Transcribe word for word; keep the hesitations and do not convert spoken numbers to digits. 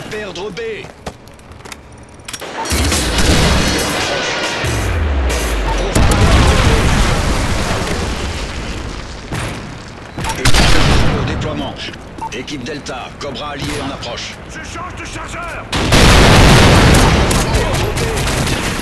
perdre B. Au déploiement. Équipe Delta, Cobra allié en approche. Je change de chargeur. Perdre B.